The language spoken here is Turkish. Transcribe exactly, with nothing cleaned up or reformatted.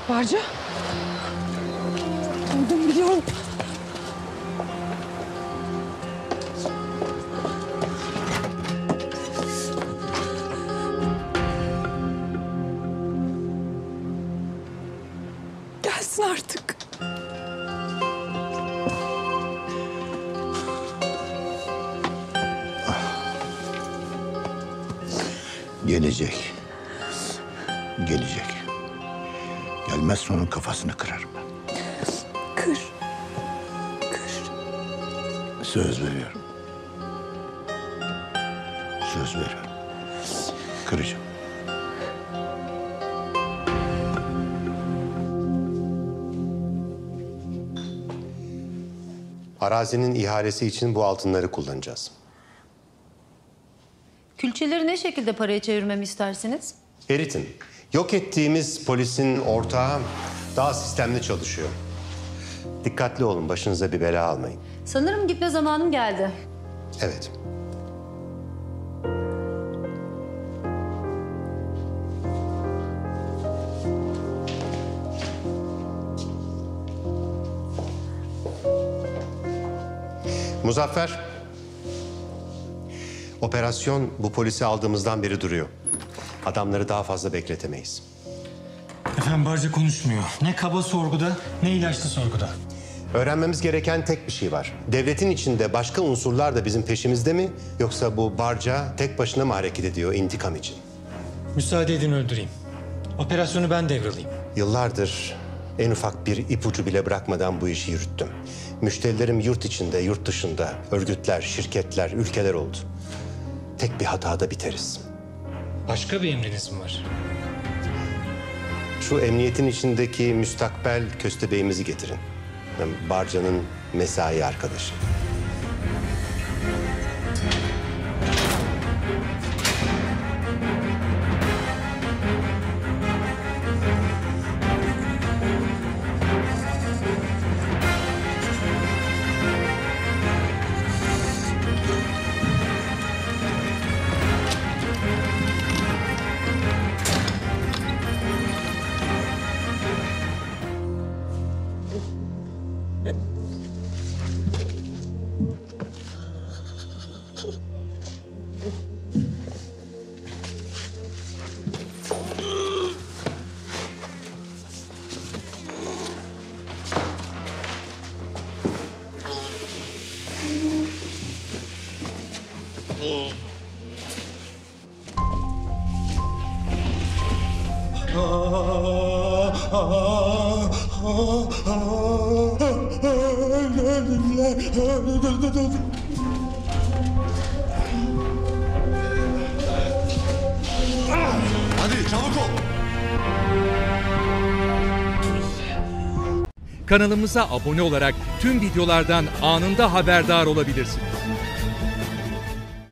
Barca. Öldüm biliyorum. Gelsin artık. Gelecek. Gelecek. Gelmezse onun kafasını kırarım ben. Kır. Kır. Söz veriyorum. Söz veriyorum. Kıracağım. Arazinin ihalesi için bu altınları kullanacağız. Külçeleri ne şekilde paraya çevirmemi istersiniz? Eritin. Yok ettiğimiz polisin ortağı daha sistemli çalışıyor. Dikkatli olun, başınıza bir bela almayın. Sanırım gitme zamanım geldi. Evet. Muzaffer. Operasyon bu polisi aldığımızdan beri duruyor. Adamları daha fazla bekletemeyiz. Efendim Barca konuşmuyor. Ne kaba sorguda ne ilaçlı sorguda. Öğrenmemiz gereken tek bir şey var. Devletin içinde başka unsurlar da bizim peşimizde mi? Yoksa bu Barca tek başına mı hareket ediyor intikam için? Müsaade edin öldüreyim. Operasyonu ben devralayım. Yıllardır en ufak bir ipucu bile bırakmadan bu işi yürüttüm. Müşterilerim yurt içinde, yurt dışında, örgütler, şirketler, ülkeler oldu. Tek bir hatada biteriz. Başka bir emriniz mi var? Şu emniyetin içindeki müstakbel köstebeğimizi getirin. Yani Barca'nın mesai arkadaşı. Hadi çabuk ol. Kanalımıza abone olarak tüm videolardan anında haberdar olabilirsiniz.